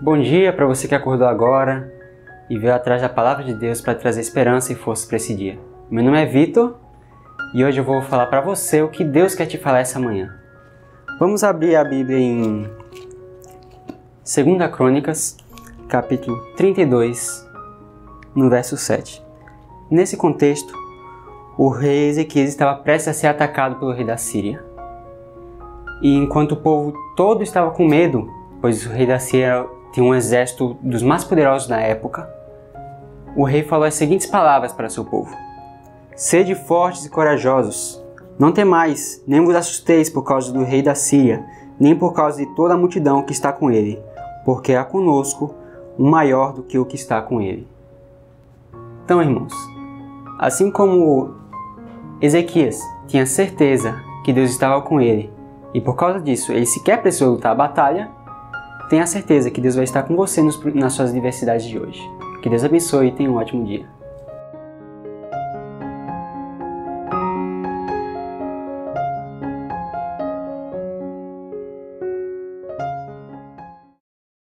Bom dia para você que acordou agora e veio atrás da Palavra de Deus para trazer esperança e força para esse dia. Meu nome é Vitor e hoje eu vou falar para você o que Deus quer te falar essa manhã. Vamos abrir a Bíblia em 2 Crônicas, capítulo 32, no verso 7. Nesse contexto, o rei Ezequias estava prestes a ser atacado pelo rei da Síria. E enquanto o povo todo estava com medo, pois o rei da Síria tinha um exército dos mais poderosos da época, o rei falou as seguintes palavras para seu povo: Sede fortes e corajosos, não temais, nem vos assusteis por causa do rei da Síria, nem por causa de toda a multidão que está com ele, porque há conosco um maior do que o que está com ele. Então, irmãos, assim como Ezequias tinha certeza que Deus estava com ele, e por causa disso ele sequer precisou lutar a batalha, tenha certeza que Deus vai estar com você nas suas adversidades de hoje. Que Deus abençoe e tenha um ótimo dia.